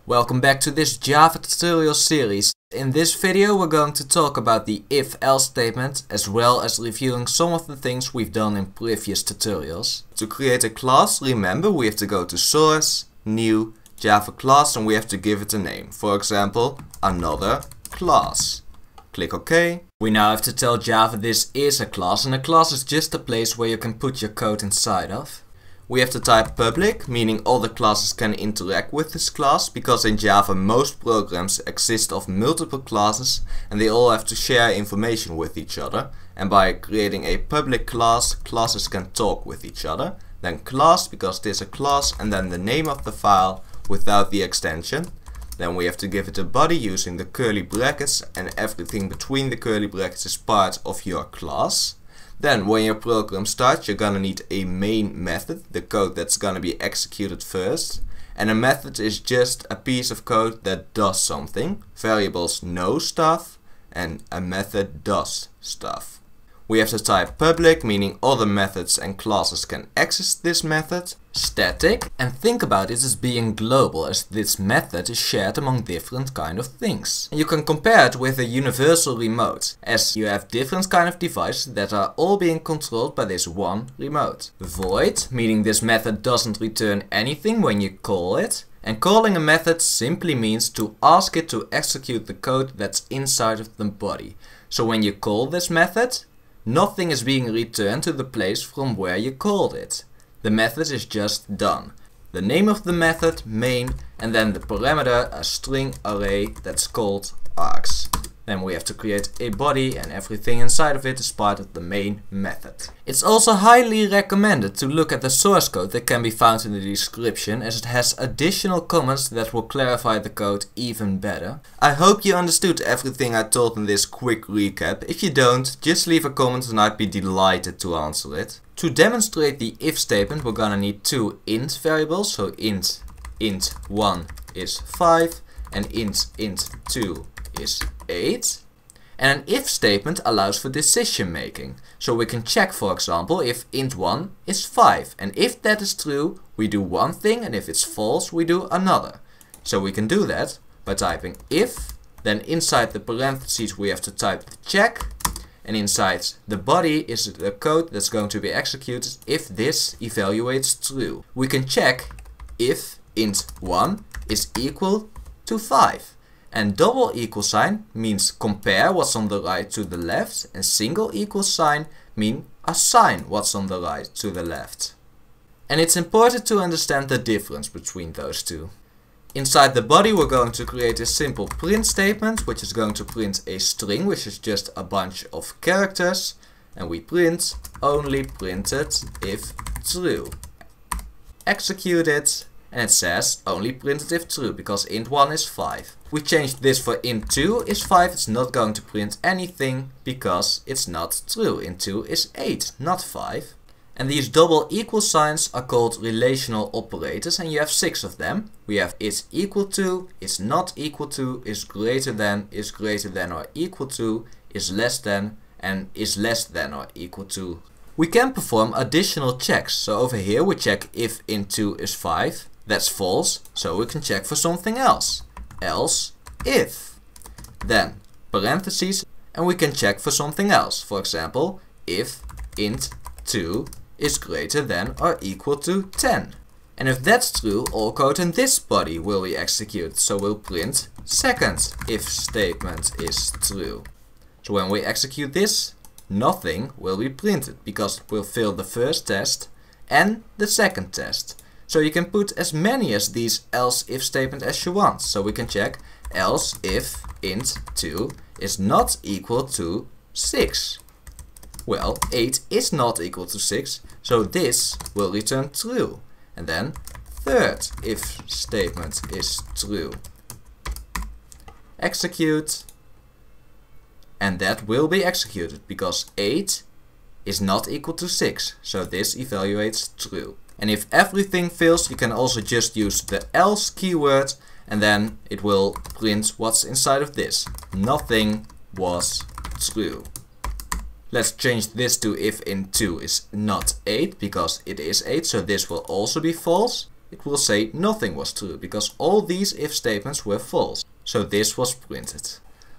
Welcome back to this Java tutorial series. In this video we're going to talk about the if-else statement as well as reviewing some of the things we've done in previous tutorials. To create a class, remember we have to go to source, new, Java class, and we have to give it a name. For example, another class. Click OK. We now have to tell Java this is a class, and a class is just a place where you can put your code inside of. We have to type public, meaning all the classes can interact with this class, because in Java most programs exist of multiple classes and they all have to share information with each other. And by creating a public class, classes can talk with each other. Then class, because this is a class, and then the name of the file without the extension. Then we have to give it a body using the curly brackets, and everything between the curly brackets is part of your class. Then when your program starts, you're gonna need a main method, the code that's gonna be executed first. And a method is just a piece of code that does something. Variables know stuff and a method does stuff. We have to type public, meaning all the methods and classes can access this method. Static, and think about it as being global, as this method is shared among different kind of things. And you can compare it with a universal remote, as you have different kind of devices that are all being controlled by this one remote. Void, meaning this method doesn't return anything when you call it. And calling a method simply means to ask it to execute the code that's inside of the body. So when you call this method, nothing is being returned to the place from where you called it. The method is just done. The name of the method, main, and then the parameter, a string array that's called args. Then we have to create a body, and everything inside of it is part of the main method. It's also highly recommended to look at the source code that can be found in the description, as it has additional comments that will clarify the code even better. I hope you understood everything I told in this quick recap. If you don't, just leave a comment and I'd be delighted to answer it. To demonstrate the if statement, we're gonna need two int variables. So int1 is 5 and int2 is 8. And an if statement allows for decision making. So we can check, for example, if int1 is 5. And if that is true, we do one thing, and if it's false, we do another. So we can do that by typing if, then inside the parentheses we have to type the check. And inside the body is the code that's going to be executed if this evaluates true. We can check if int1 is equal to 5. And double equal sign means compare what's on the right to the left, and single equal sign mean assign what's on the right to the left. And it's important to understand the difference between those two. Inside the body we're going to create a simple print statement, which is going to print a string, which is just a bunch of characters, and we print only printed if true. Execute it, and it says only printed if true, because int1 is 5. We changed this for int2 is 5, it's not going to print anything because it's not true. int2 is 8, not 5. And these double equal signs are called relational operators, and you have 6 of them. We have is equal to, is not equal to, is greater than or equal to, is less than, and is less than or equal to. We can perform additional checks. So over here we check if int2 is 5. That's false, so we can check for something else. Else if. Then parentheses, and we can check for something else. For example, if int2 is greater than or equal to 10. And if that's true, all code in this body will be executed. So we'll print second if statement is true. So when we execute this, nothing will be printed because it will fail the first test and the second test. So you can put as many as these else if statement as you want. So we can check else if int2 is not equal to 6. Well, 8 is not equal to 6, so this will return true. And then third if statement is true. Execute. And that will be executed because 8 is not equal to 6, so this evaluates true. And if everything fails, you can also just use the else keyword, and then it will print what's inside of this. Nothing was true. Let's change this to if int2 is not 8, because it is 8, so this will also be false. it will say nothing was true because all these if statements were false. So this was printed.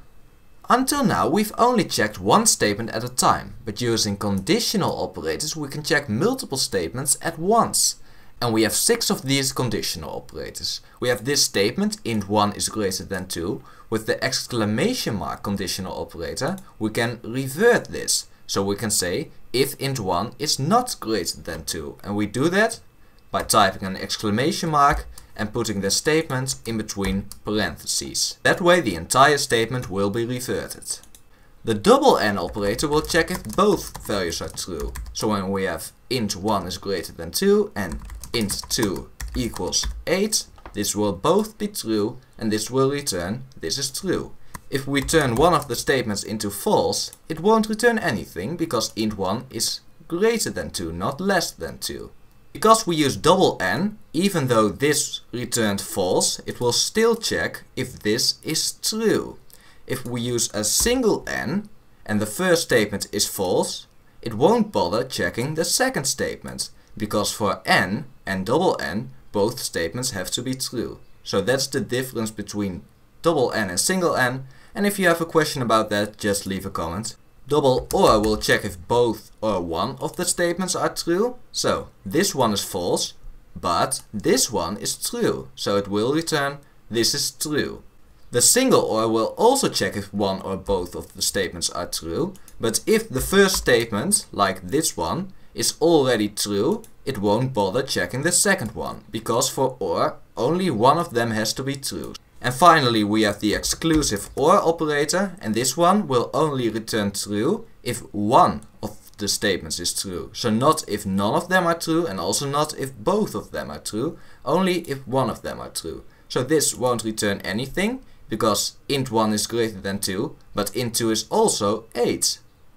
Until now we've only checked one statement at a time, but using conditional operators we can check multiple statements at once. And we have 6 of these conditional operators. We have this statement, int1 is greater than 2. With the exclamation mark conditional operator, we can revert this. So we can say, if int1 is not greater than 2. And we do that by typing an exclamation mark and putting the statement in between parentheses. That way the entire statement will be reverted. The double N operator will check if both values are true. So when we have int1 is greater than 2 and int2 equals 8, this will both be true and this will return this is true. If we turn one of the statements into false, it won't return anything because int1 is greater than 2, not less than 2. Because we use double N, even though this returned false, it will still check if this is true. If we use a single N and the first statement is false, it won't bother checking the second statement. Because for N and double N, both statements have to be true. So that's the difference between double N and single N. And if you have a question about that, just leave a comment. Double OR will check if both or one of the statements are true. So this one is false, but this one is true. So it will return this is true. The single OR will also check if one or both of the statements are true. But if the first statement, like this one, is already true, it won't bother checking the second one, because for OR, only one of them has to be true. And finally we have the exclusive OR operator, and this one will only return true if one of the statements is true. So not if none of them are true, and also not if both of them are true, only if one of them are true. So this won't return anything, because int1 is greater than 2, but int2 is also 8.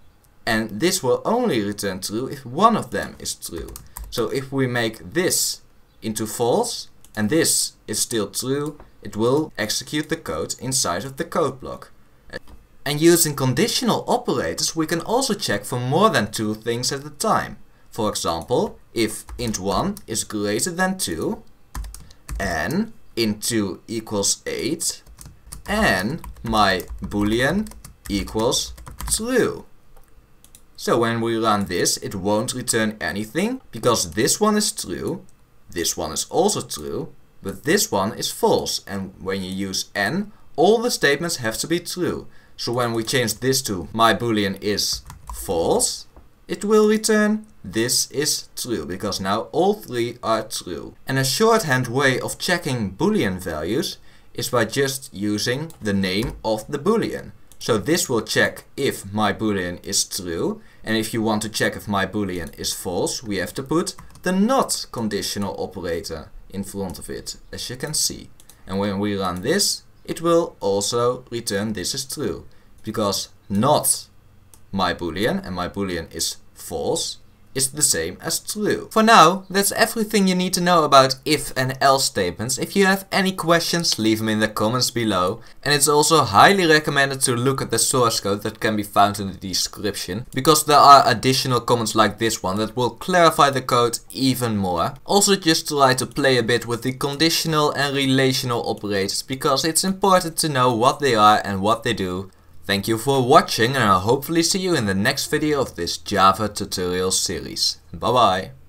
And this will only return true if one of them is true. So if we make this into false and this is still true, it will execute the code inside of the code block. And using conditional operators we can also check for more than 2 things at a time. For example, if int1 is greater than 2 and int2 equals 8 and my boolean equals true. So when we run this, it won't return anything, because this one is true, this one is also true, but this one is false. And when you use N, all the statements have to be true. So when we change this to my boolean is false, it will return this is true, because now all 3 are true. And a shorthand way of checking boolean values is by just using the name of the boolean. So this will check if my boolean is true, and if you want to check if my boolean is false, we have to put the not conditional operator in front of it, as you can see. And when we run this, it will also return this is true, because not my boolean, and my boolean is false, is the same as true. For now, that's everything you need to know about if and else statements. If you have any questions, leave them in the comments below. And it's also highly recommended to look at the source code that can be found in the description, because there are additional comments like this one that will clarify the code even more. Also just try to play a bit with the conditional and relational operators, because it's important to know what they are and what they do. Thank you for watching, and I'll hopefully see you in the next video of this Java tutorial series. Bye bye.